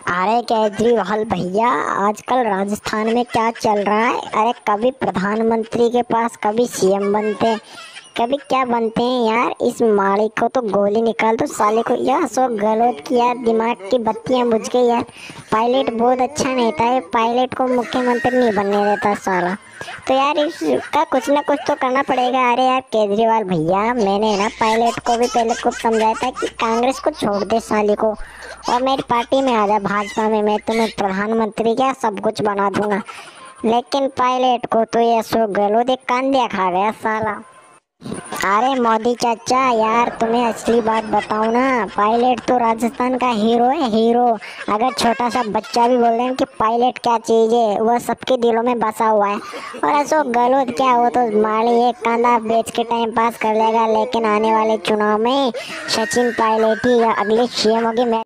अरे केजरीवाल भैया, आजकल राजस्थान में क्या चल रहा है। अरे कभी प्रधानमंत्री के पास कभी सीएम बनते हैं, कभी क्या बनते हैं यार। इस माड़ी को तो गोली निकाल दो साले को। यार अशोक गहलोत की यार दिमाग की बत्तियां बुझ गई यार। पायलट बहुत अच्छा नहीं था, ये पायलट को मुख्यमंत्री नहीं बनने देता साला। तो यार इसका कुछ ना कुछ तो करना पड़ेगा। अरे यार केजरीवाल भैया, मैंने ना पायलट को भी पहले खूब समझाया था कि कांग्रेस को छोड़ दे साली को और मेरी पार्टी में आ जा, भाजपा में। मैं तुम्हें प्रधानमंत्री क्या सब कुछ बना दूंगा। लेकिन पायलट को तो ये अशोक गहलोत एक कांदिया खा गया साला। अरे मोदी चाचा, यार तुम्हें असली बात बताऊं ना, पायलट तो राजस्थान का हीरो है, हीरो। अगर छोटा सा बच्चा भी बोल रहे हैं कि पायलट क्या चीज है, वह सबके दिलों में बसा हुआ है। और अशोक गहलोत क्या, वो तो माली एक कांदा बेच के टाइम पास कर लेगा, लेकिन आने वाले चुनाव में सचिन पायलट ही अगले सीएम होगी।